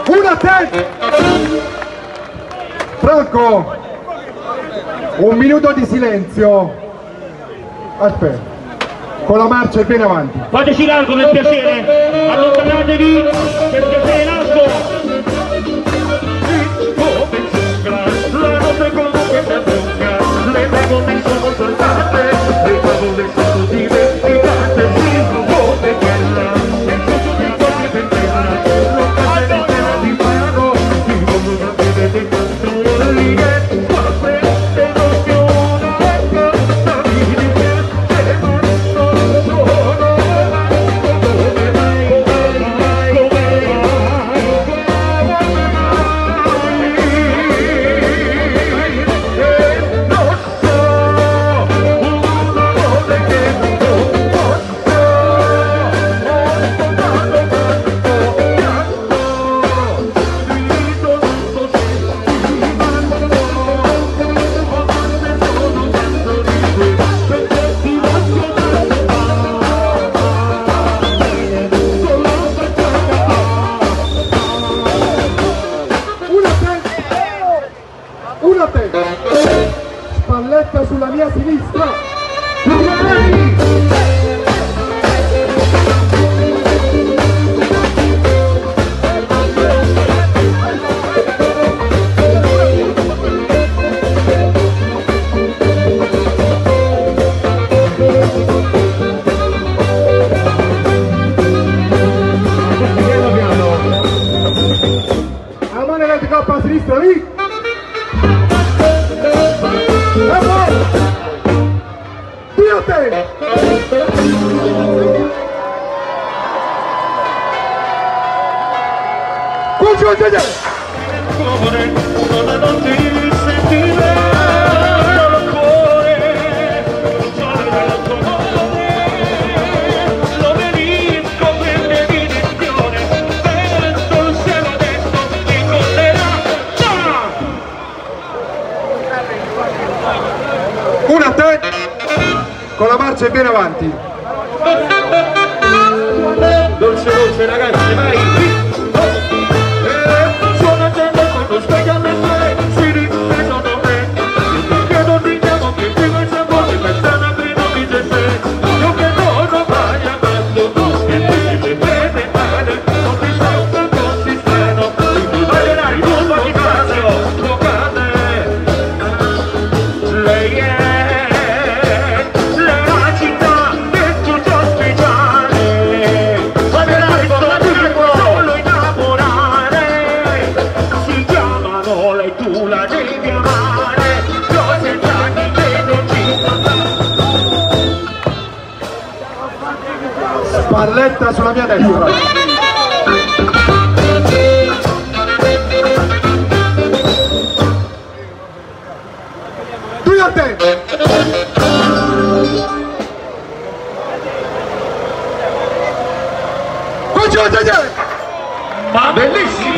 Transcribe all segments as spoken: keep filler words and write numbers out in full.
Una te! Franco, un minuto di silenzio. Aspetta, con la marcia e viene avanti. Fateci largo per piacere, allontanatevi per piacere largo. La notte comunque si allunga, le regole sono saltate, le favole sono dimenticate, il rumore che la, il tutto di cose per terra, l'occasione terra di mano, il mondo non deve di controllare, forse se non più una cosa di te, se non sono solo, come mai, come mai, come Una te! Spalletta sulla mia sinistra! La mano nella coppa a sinistra, lì! Dio te! Cuccio, già, già! Una te! Con la marcia e viene avanti. Dolce dolce ragazzi, vai! Suona gente quando sveglia le tre, si ripetono me. Che non diciamo che prima il sapore pensa una prima di te se. Io che non vai amando, tu che ti bene male, non ti stanno, non si stanno. Ballerai tu ma ti faccio, giocate. Lei è Spalletta sulla mia destra. Due a te. Ma bellissimo!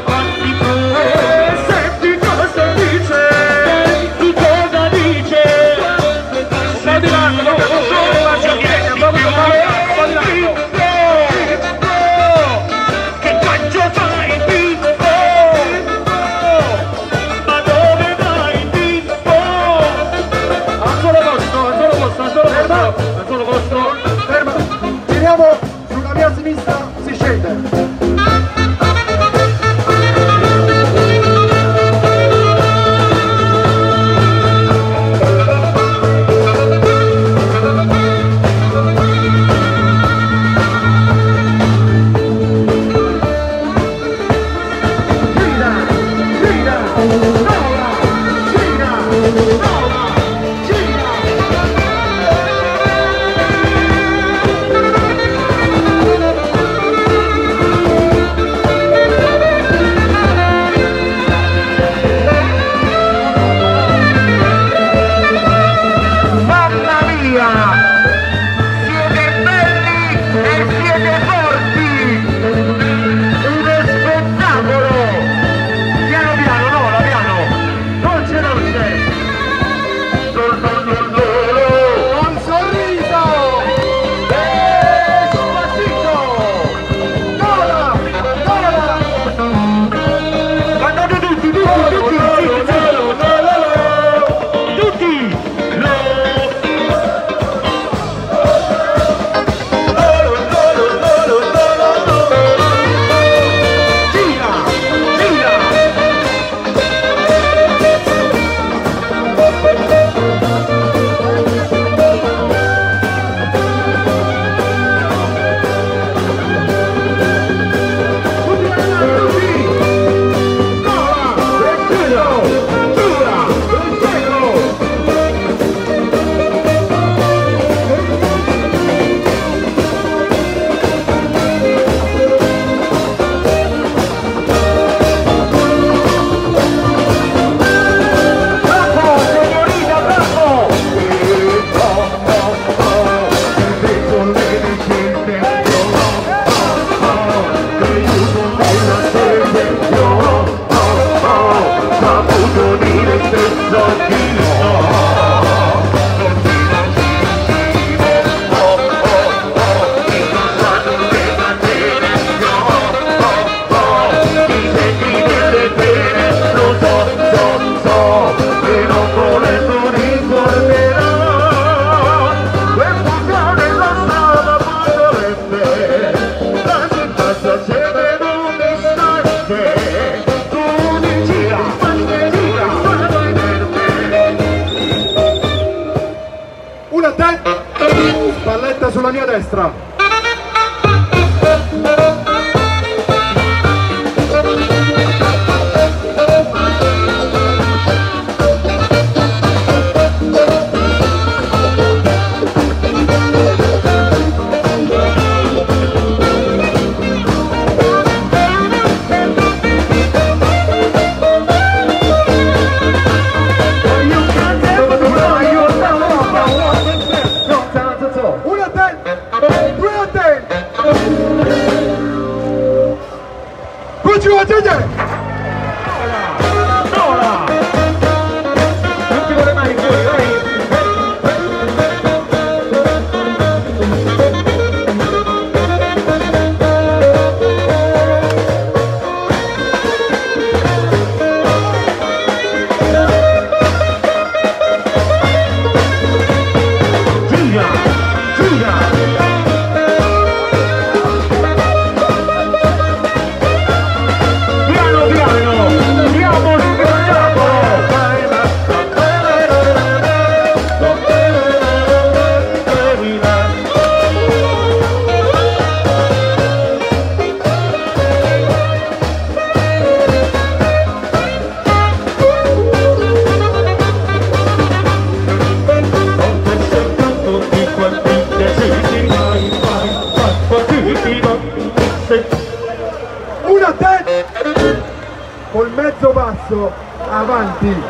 Senti cosa dice, tu cosa dice? Sta di là, non lo so, ma c'è niente, proprio male. Che faccio fai, Pippo? Ma dove vai, Pippo? Al solo vostro, al solo vostro, al solo vostro, al solo vostro. Ferma, giriamo sulla mia sinistra, si scende. Piano piano, no, la piano! sulla mia destra. Una te col mezzo passo avanti.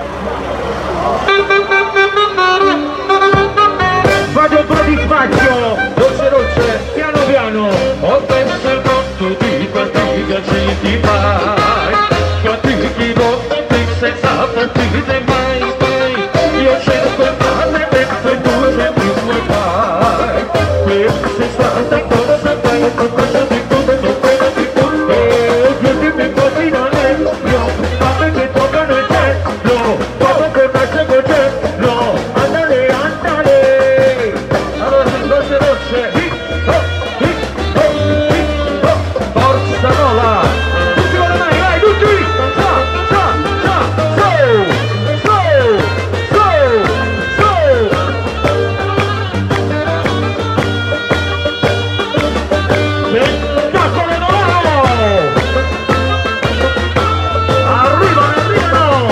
Vado un po' di spazio, dolce dolce, piano piano. Ho perso il conto di quanti piaceri ti fai, quanti ti votti senza partire mai, mai. Io cerco il male mentre tu cerchi i tuoi fai. Questa sei stata cosa fai, qualcosa di tutto, quello di tutto. E io mi porti non è, no, ma perché toccano il cielo, dopo che me seguo cielo, andale, andale. Allora, dolce dolce, hip, hop, hip, hop, hip, hop, forza Nola. Tutti con le mani, vai, tutti, sa, sa, sa, so, so, so, so. Spettacolo Novaro! Arrivano, arrivano!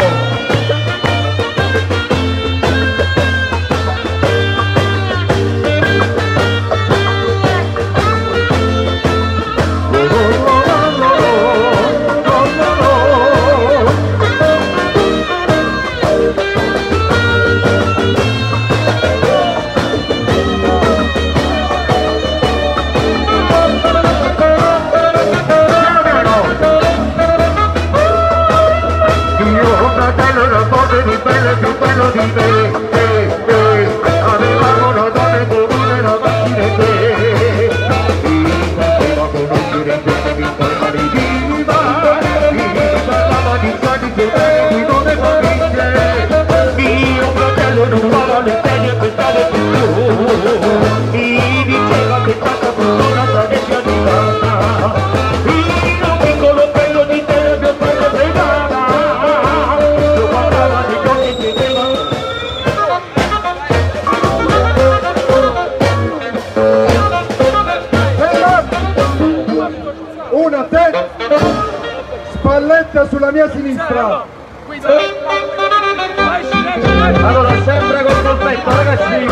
Io fratello non posso di bello più bello di me, eh, eh. Avevamo una donna in comune, una macchina in te. Mi faceva conoscere gente mi forma di viva, mi parlava di soldi che di non è famiglie. Mio fratello non va alle pene per stare più. Mi diceva che tanta fortuna sarebbe arrivata. Io piccolo bello di te mio padre pregava. Una te, spalletta sulla mia sinistra. Allora sempre col colpetto ragazzi.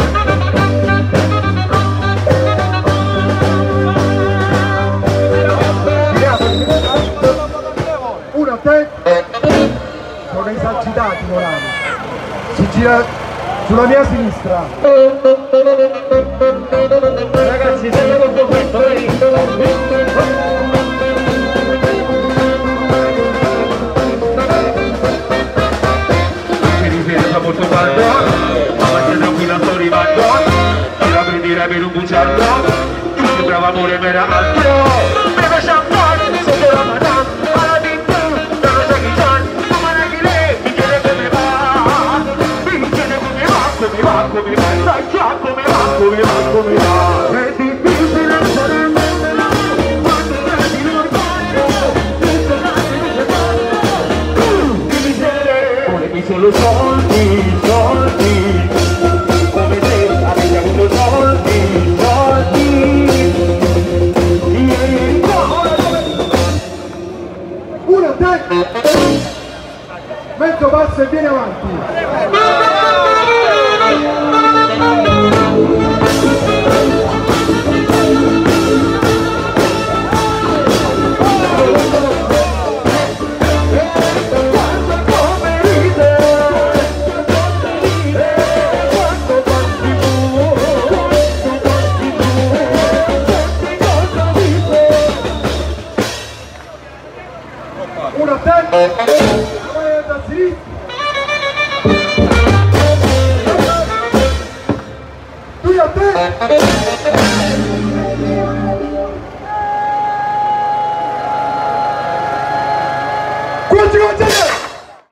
Una te, sono esagitati volani. Si gira sulla mia sinistra. Ragazzi sempre col colpetto, vedi? Molto caldo, ma stai tranquilla, sto arrivando. Tira per dire per un bugiardo. Tu sei bravo amore, me era altro. Beve champagne, sotto la madame. Alla di tu, non lo sai chi c'è. Tu ma ne chi lei, mi chiede come va. Mi chiede come va, come va, come va. Sai già come va, come va, come va. È difficile essere meno, quando prendi l'orgoglio. Che miseria, volemi solo soldi. Soldi, come te avete avuto soldi, soldi. uno a te, mezzo passo e vieni avanti. Uno a te, vai da sinistra, due a te.